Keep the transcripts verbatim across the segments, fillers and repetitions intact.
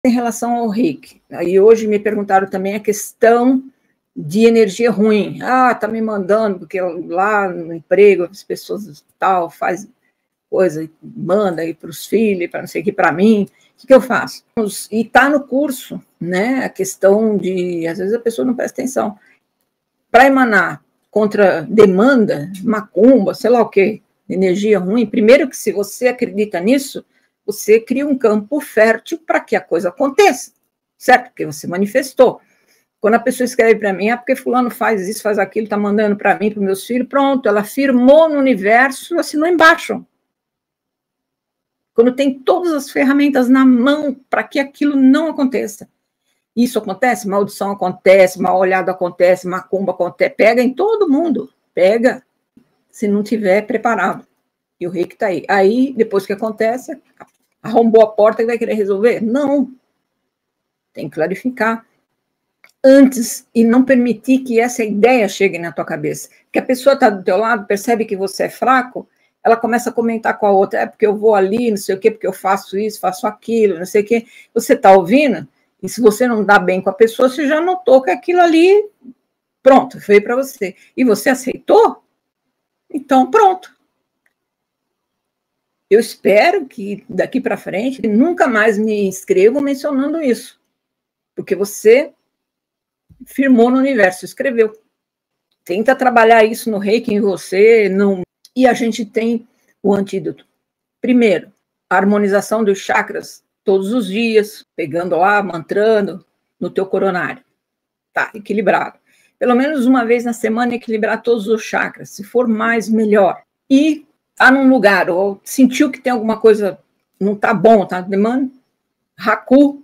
Em relação ao reiki, aí hoje me perguntaram também a questão de energia ruim. Ah, tá me mandando, porque lá no emprego as pessoas tal faz coisa, manda aí para os filhos, para não sei o que, para mim, o que, que eu faço? E tá no curso, né, a questão de, às vezes a pessoa não presta atenção, para emanar contra demanda, macumba, sei lá o que, energia ruim, primeiro que se você acredita nisso, você cria um campo fértil para que a coisa aconteça, certo? Porque você manifestou. Quando a pessoa escreve para mim, é porque fulano faz isso, faz aquilo, está mandando para mim, para os meus filhos, pronto, ela firmou no universo, assinou embaixo. Quando tem todas as ferramentas na mão para que aquilo não aconteça. Isso acontece, maldição acontece, mal olhado acontece, macumba acontece, pega em todo mundo, pega, se não tiver preparado. E o reiki está aí. Aí, depois que acontece, arrombou a porta e vai querer resolver? Não. Tem que clarificar antes e não permitir que essa ideia chegue na tua cabeça. Que a pessoa está do teu lado, percebe que você é fraco, ela começa a comentar com a outra, é porque eu vou ali, não sei o quê, porque eu faço isso, faço aquilo, não sei o quê. Você está ouvindo? E se você não dá bem com a pessoa, você já notou que aquilo ali, pronto, veio para você. E você aceitou? Então, pronto. Eu espero que daqui para frente nunca mais me inscrevam mencionando isso, porque você firmou no universo, escreveu. Tenta trabalhar isso no reiki em você, não... e a gente tem o antídoto. Primeiro, a harmonização dos chakras todos os dias, pegando lá, mantrando no teu coronário. Tá, equilibrado. Pelo menos uma vez na semana equilibrar todos os chakras, se for mais, melhor. E tá num lugar, ou sentiu que tem alguma coisa, não tá bom, tá demanda, Haku,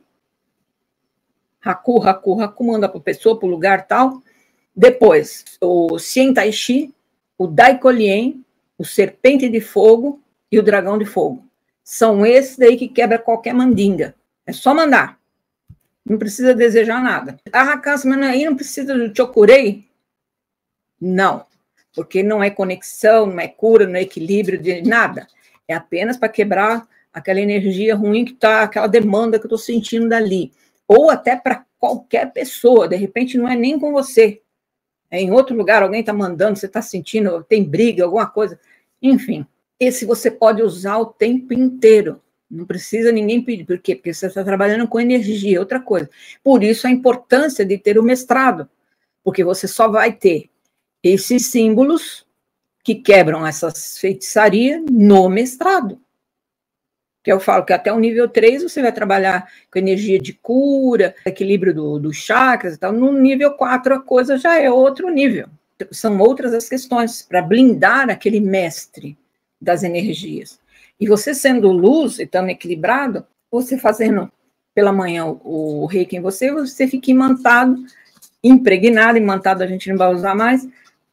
Haku, Haku, Haku, manda para a pessoa, para o lugar tal. Depois, o Sien Tai Chi, o Dai Kolien, o Serpente de Fogo e o Dragão de Fogo. São esses daí que quebra qualquer mandinga. É só mandar. Não precisa desejar nada. Ah, Cássia, mas aí não precisa do Chokurei? Não. Porque não é conexão, não é cura, não é equilíbrio, de nada. É apenas para quebrar aquela energia ruim que está, aquela demanda que eu estou sentindo dali. Ou até para qualquer pessoa, de repente não é nem com você. É em outro lugar, alguém está mandando, você está sentindo, tem briga, alguma coisa. Enfim, esse você pode usar o tempo inteiro. Não precisa ninguém pedir. Por quê? Porque você está trabalhando com energia, outra coisa. Por isso a importância de ter o mestrado. Porque você só vai ter esses símbolos que quebram essas feitiçarias no mestrado. Que eu falo que até o nível três você vai trabalhar com energia de cura, equilíbrio dos do chakras e tal. No nível quatro a coisa já é outro nível. São outras as questões para blindar aquele mestre das energias. E você sendo luz e estando equilibrado, você fazendo pela manhã o, o reiki em você, você fica imantado, impregnado, imantado a gente não vai usar mais.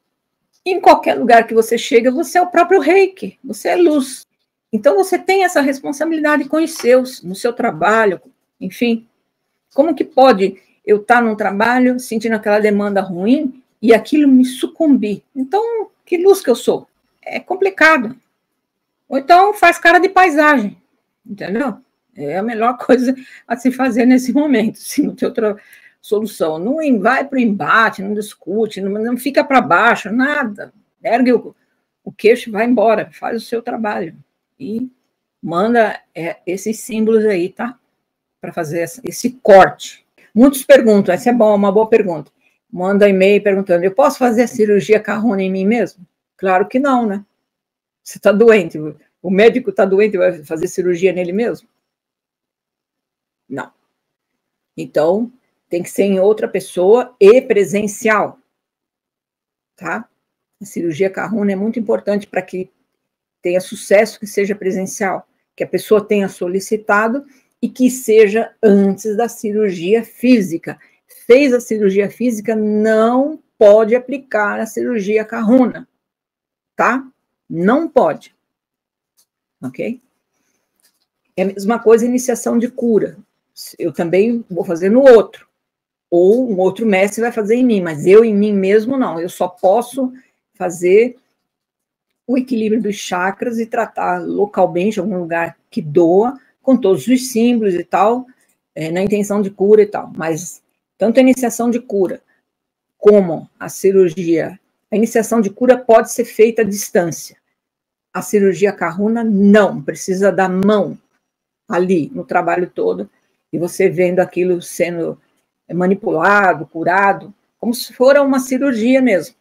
Em qualquer lugar que você chega, você é o próprio reiki, você é luz. Então, você tem essa responsabilidade com os seus, no seu trabalho, enfim. Como que pode eu estar num trabalho, sentindo aquela demanda ruim, e aquilo me sucumbir? Então, que luz que eu sou? É complicado. Ou então, faz cara de paisagem, entendeu? É a melhor coisa a se fazer nesse momento, se não tem outra solução. Não vai para o embate, não discute, não, não fica para baixo, nada. Ergue o, o queixo e vai embora, faz o seu trabalho. E manda é, esses símbolos aí, tá? Para fazer essa, esse corte. Muitos perguntam, essa é bom, uma boa pergunta. Manda e-mail perguntando, eu posso fazer a cirurgia Kahuna em mim mesmo? Claro que não, né? Você está doente, o médico está doente e vai fazer cirurgia nele mesmo? Não. Então, tem que ser em outra pessoa e presencial, tá? A cirurgia Kahuna é muito importante para que tenha sucesso, que seja presencial, que a pessoa tenha solicitado e que seja antes da cirurgia física. Fez a cirurgia física, não pode aplicar a cirurgia Kahuna, tá? Não pode. Ok? É a mesma coisa iniciação de cura. Eu também vou fazer no outro. Ou um outro mestre vai fazer em mim, mas eu em mim mesmo não. Eu só posso fazer o equilíbrio dos chakras e tratar localmente, em algum lugar que doa, com todos os símbolos e tal, é, na intenção de cura e tal, mas tanto a iniciação de cura como a cirurgia, a iniciação de cura pode ser feita à distância. A cirurgia Karuna não, precisa da mão ali no trabalho todo, e você vendo aquilo sendo manipulado, curado, como se for uma cirurgia mesmo,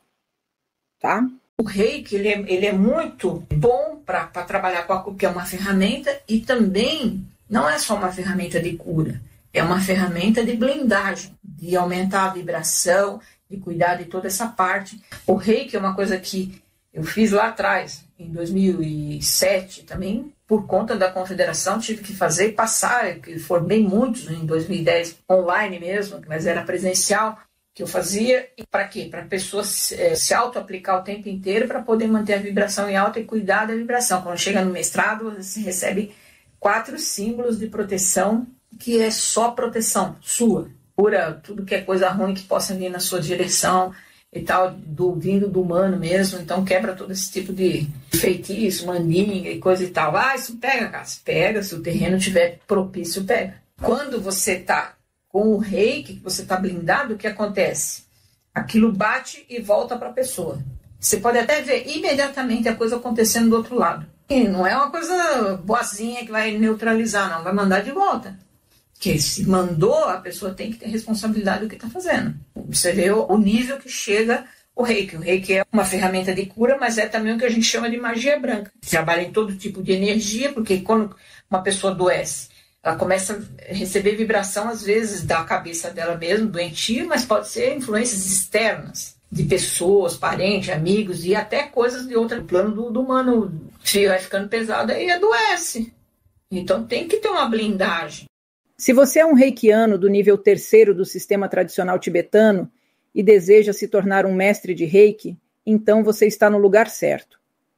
tá? O reiki, ele é, ele é muito bom para trabalhar com a cura, que é uma ferramenta, e também não é só uma ferramenta de cura, é uma ferramenta de blindagem, de aumentar a vibração, de cuidar de toda essa parte. O reiki é uma coisa que eu fiz lá atrás, em dois mil e sete também, por conta da confederação, tive que fazer e passar, que formei muitos em dois mil e dez, online mesmo, mas era presencial, que eu fazia. E para quê? Para a pessoa se, é, se auto-aplicar o tempo inteiro para poder manter a vibração em alta e cuidar da vibração. Quando chega no mestrado, você recebe quatro símbolos de proteção, que é só proteção sua. Cura tudo que é coisa ruim que possa vir na sua direção, e tal, do, vindo do humano mesmo, então quebra todo esse tipo de feitiço, mandinga e coisa e tal. Ah, isso pega, cara, pega, se o terreno tiver propício, pega. Quando você tá com o reiki, que você tá blindado, o que acontece? Aquilo bate e volta para a pessoa. Você pode até ver imediatamente a coisa acontecendo do outro lado. E não é uma coisa boazinha que vai neutralizar, não, vai mandar de volta. Que se mandou, a pessoa tem que ter responsabilidade do que está fazendo. Você vê o nível que chega o reiki. O reiki é uma ferramenta de cura, mas é também o que a gente chama de magia branca. Trabalha em todo tipo de energia, porque quando uma pessoa adoece, ela começa a receber vibração, às vezes, da cabeça dela mesma, doentia, mas pode ser influências externas, de pessoas, parentes, amigos, e até coisas de outro plano do, do humano. Se vai ficando pesado, aí adoece. Então tem que ter uma blindagem. Se você é um reikiano do nível terceiro do sistema tradicional tibetano e deseja se tornar um mestre de reiki, então você está no lugar certo.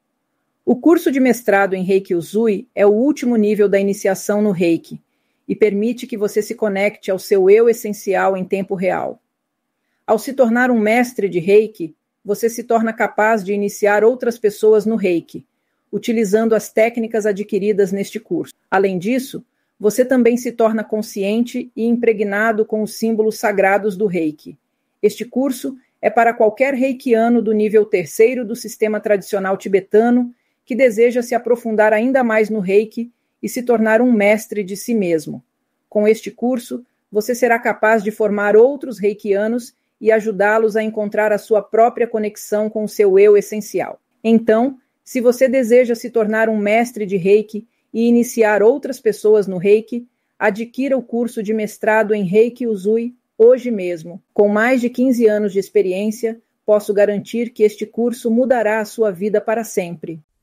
O curso de mestrado em Reiki Usui é o último nível da iniciação no reiki e permite que você se conecte ao seu eu essencial em tempo real. Ao se tornar um mestre de reiki, você se torna capaz de iniciar outras pessoas no reiki, utilizando as técnicas adquiridas neste curso. Além disso, você também se torna consciente e impregnado com os símbolos sagrados do reiki. Este curso é para qualquer reikiano do nível terceiro do sistema tradicional tibetano que deseja se aprofundar ainda mais no reiki e se tornar um mestre de si mesmo. Com este curso, você será capaz de formar outros reikianos e ajudá-los a encontrar a sua própria conexão com o seu eu essencial. Então, se você deseja se tornar um mestre de reiki e iniciar outras pessoas no reiki, adquira o curso de mestrado em Reiki Usui hoje mesmo. Com mais de quinze anos de experiência, posso garantir que este curso mudará a sua vida para sempre.